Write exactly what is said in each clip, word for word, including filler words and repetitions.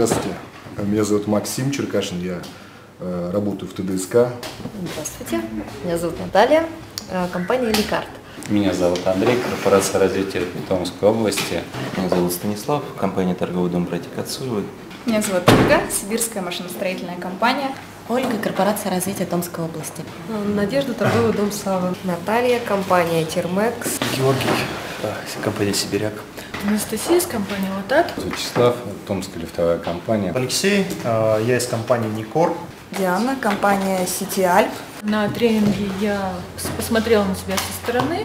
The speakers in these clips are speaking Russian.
Здравствуйте, меня зовут Максим Черкашин, я э, работаю в ТДСК. Здравствуйте, меня зовут Наталья, э, компания Лекарт. Меня зовут Андрей, корпорация развития Томской области. Меня зовут Станислав, компания торговый дом братья Кацуевы. Меня зовут Ольга, Сибирская машиностроительная компания. Ольга, корпорация развития Томской области. Надежда, торговый дом Сава. Наталья, компания Термекс. Георгий, компания Сибиряк. Анастасия из компании Латат. Вячеслав, Томская лифтовая компания. Алексей, я из компании Никор. Диана, компания Сити Альп. На тренинге я посмотрела на себя со стороны,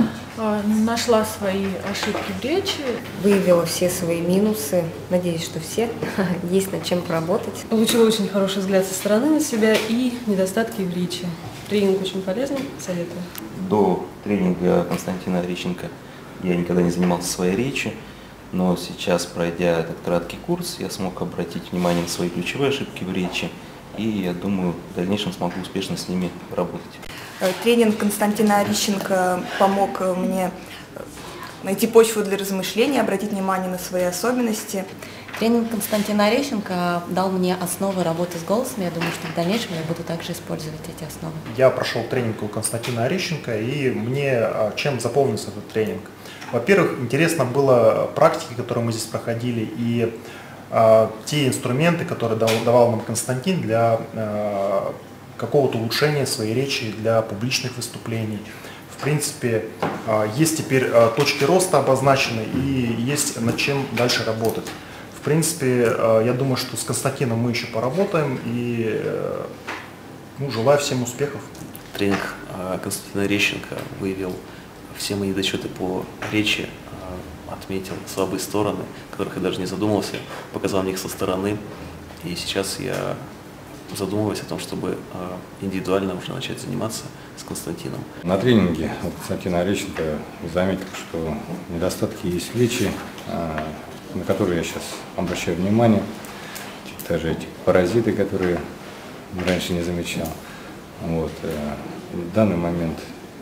нашла свои ошибки в речи. Выявила все свои минусы. Надеюсь, что все. Есть над чем поработать. Получила очень хороший взгляд со стороны на себя и недостатки в речи. Тренинг очень полезный, советую. До тренинга Константина Орищенко я никогда не занимался своей речью, но сейчас, пройдя этот краткий курс, я смог обратить внимание на свои ключевые ошибки в речи, и я думаю, в дальнейшем смогу успешно с ними работать. Тренинг Константина Орищенко помог мне найти почву для размышления, обратить внимание на свои особенности. Тренинг Константина Орещенко дал мне основы работы с голосом. Я думаю, что в дальнейшем я буду также использовать эти основы. Я прошел тренинг у Константина Орещенко, и мне чем заполнился этот тренинг? Во-первых, интересно было практики, которые мы здесь проходили, и э, те инструменты, которые дал, давал нам Константин для э, какого-то улучшения своей речи, для публичных выступлений. В принципе, э, есть теперь э, точки роста обозначены, и есть над чем дальше работать. В принципе, э, я думаю, что с Константином мы еще поработаем, и э, ну, желаю всем успехов. Тренинг э, Константина Орещенко выявил все мои недочеты по речи, отметил слабые стороны, о которых я даже не задумывался, показал мне их со стороны. И сейчас я задумываюсь о том, чтобы индивидуально уже начать заниматься с Константином. На тренинге у Константина Орещенко заметил, что недостатки есть в речи, на которые я сейчас обращаю внимание. Даже эти паразиты, которые раньше не замечал. Вот. В данный момент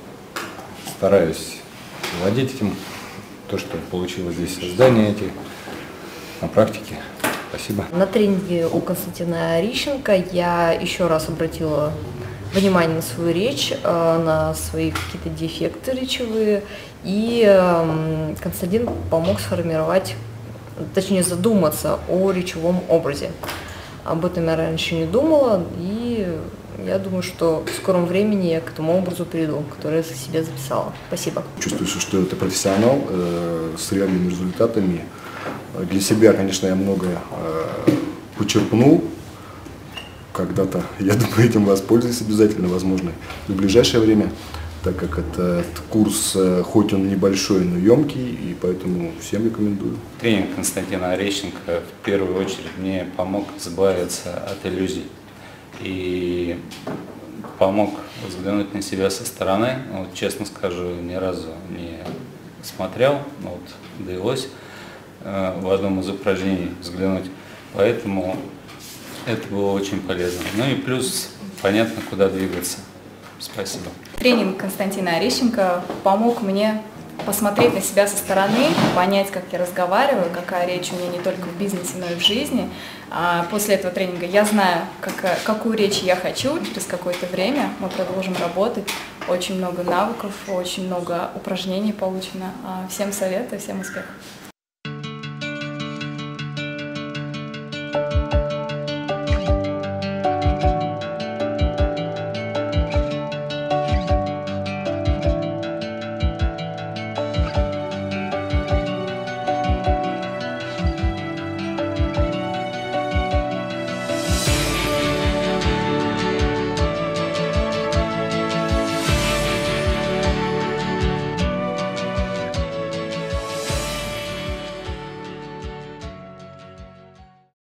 стараюсь владеть этим, то, что получилось здесь создание этих на практике. Спасибо. На тренинге у Константина Орищенко я еще раз обратила внимание на свою речь, на свои какие-то дефекты речевые, и Константин помог сформировать, точнее задуматься о речевом образе. Об этом я раньше не думала, и я думаю, что в скором времени я к этому образу приду, который я себе записала. Спасибо. Чувствую, что это профессионал э, с реальными результатами. Для себя, конечно, я многое э, почерпнул. Когда-то, я думаю, этим воспользуюсь обязательно, возможно, в ближайшее время, так как этот курс, хоть он небольшой, но емкий, и поэтому всем рекомендую. Тренинг Константина Орещенко в первую очередь мне помог избавиться от иллюзий и помог взглянуть на себя со стороны. Вот, честно скажу, ни разу не смотрел, вот довелось э, в одном из упражнений взглянуть, поэтому это было очень полезно. Ну и плюс понятно, куда двигаться. Спасибо. Тренинг Константина Орещенко помог мне посмотреть на себя со стороны, понять, как я разговариваю, какая речь у меня не только в бизнесе, но и в жизни. А после этого тренинга я знаю, как, какую речь я хочу. Через какое-то время мы продолжим работать. Очень много навыков, очень много упражнений получено. Всем советую, всем успехов.